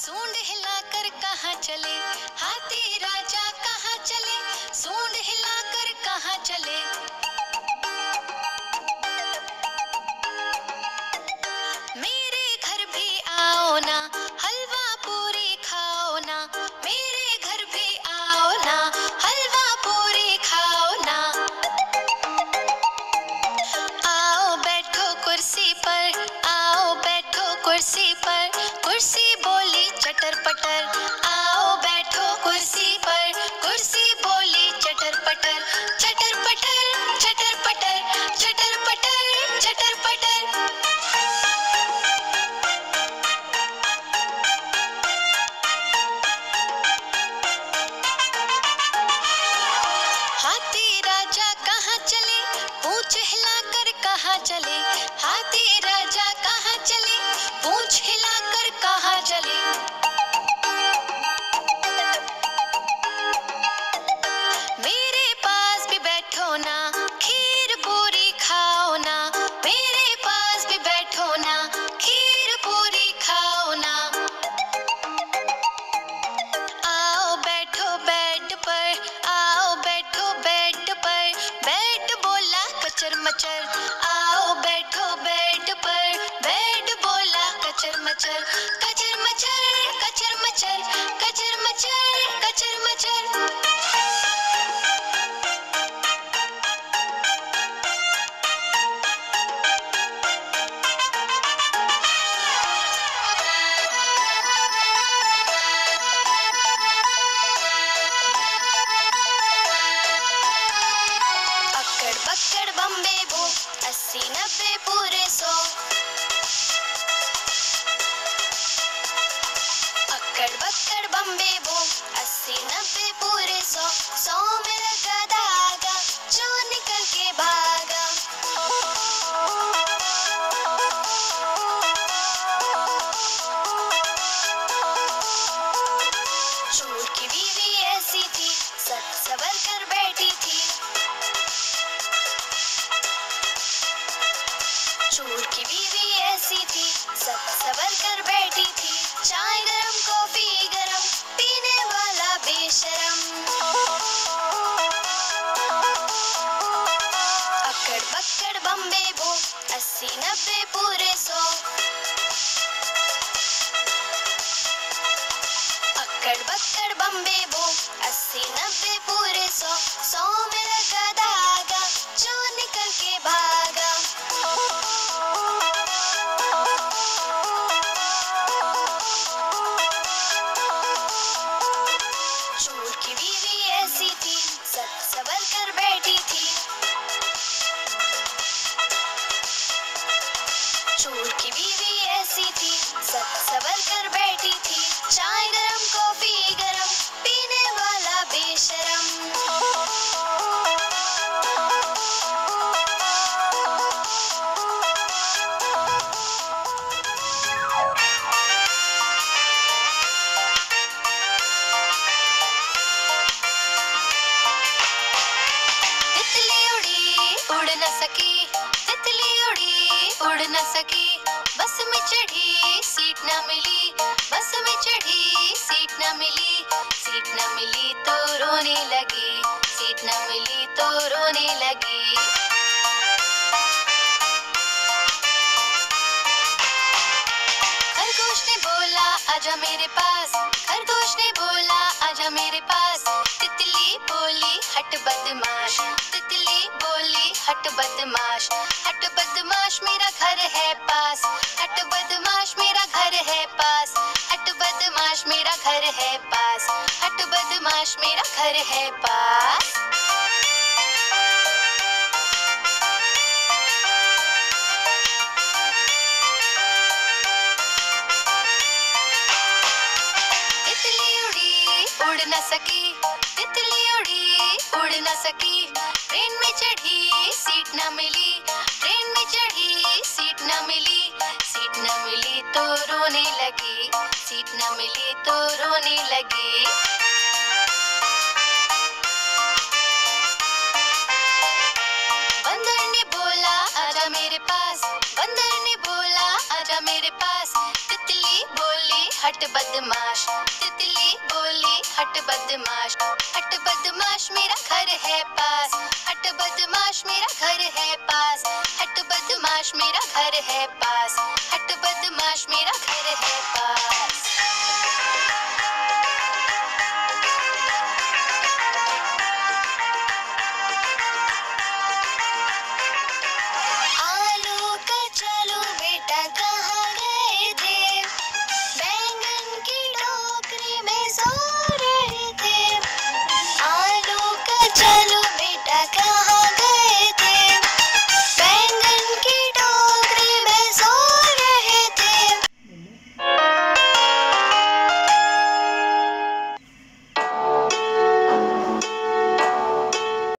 सूंड हिलाकर कहाँ चले, हाथी राजा कहाँ चले, सूंड हिलाकर कहाँ चले। मेरे घर भी आओ ना, हलवा पूरी खाओ ना, मेरे घर भी आओ ना, हलवा पूरी खाओ ना। आओ बैठो कुर्सी पर, आओ बैठो कुर्सी पर, कुर्सी बोली चटर पटर। आओ बैठो कुर्सी पर, कुर्सी बोली चटर पटर, चटर पटर, चटर पटर, चटर पटर, चटर पटर। हाथी राजा कहाँ चले, पूंछ हिलाकर कहाँ चले, हाथी राजा कहाँ चले, पूंछ हिलाकर कहाँ चले। मेरे पास भी बैठो ना, खीर पूरी खाओ ना, मेरे पास भी बैठो ना, खीर पूरी खाओ ना। आओ बैठो बेड पर, आओ बैठो बेड पर, बेड बोला कचर मचर। आओ बैठो बेड पर, बेड बोला कचर मचर, कचर मचर, कचर मचर, कचर मचर, कचर मचर। अक्कड़ बक्कड़ बम्बे बो, 80-90 पूरे 100। अक्कड़ बक्कड़ बम्बे बो, 80-90 पूरे 100। 100 में लगा धागा, जो निकल के भागा। चोर की बीवी ऐसी थी, सच सवर कर बैठी थी। चोर की बीवी ऐसी थी, सब सबर कर बैठी थी। चाय गरम कॉफी गरम, पीने वाला बेशरम। अक्कड़ बक्कड़ बम्बे बो, 80-90 पूरे 100। अक्कड़ बक्कड़ बम्बे बो, 80-90 पूरे 100। 100 में लगा धागा, जो निकल के भागा। चोर की बीवी ऐसी थी, सच सबर कर बैठी थी। चोर की बीवी ऐसी थी, सच सबर कर बैठी थी। चाय गरम कॉफी गरम, पीने वाला बेशरम। तितली उड़ी उड़ न सकी, तितली उड़ी उड़ न सकी, बस में चढ़ी सीट न मिली, बस में चढ़ी सीट न मिली, सीट न मिली तो रोने लगी, सीट न मिली तो रोने लगी। खरगोश ने बोला आजा मेरे पास, खरगोश ने बोला आजा मेरे पास। तितली बोली हट बदमाश, तितली बोली हट बदमाश, हट बदमाश मेरा घर है पास, हट बदमाश मेरा घर है पास, हट बदमाश मेरा घर है पास, हट बदमाश मेरा घर है पास। तितली उड़ी उड़ न सकी, तितली उड़ी उड़ न सकी, ट्रेन में चढ़ी सीट न मिली, ट्रेन में चढ़ी सीट न मिली, सीट न मिली तो रोने लगी, सीट न मिली तो रोने लगी। बंदर ने बोला आजा मेरे पास, बंदर ने बोला आजा मेरे पास। तितली बोली हट बदमाश। तितली बोली हट बदमाश। हट बदमाश मेरा घर है पास। हट बदमाश मेरा घर है पास। हट बदमाश मेरा घर है पास। हट बदमाश मेरा घर है पास।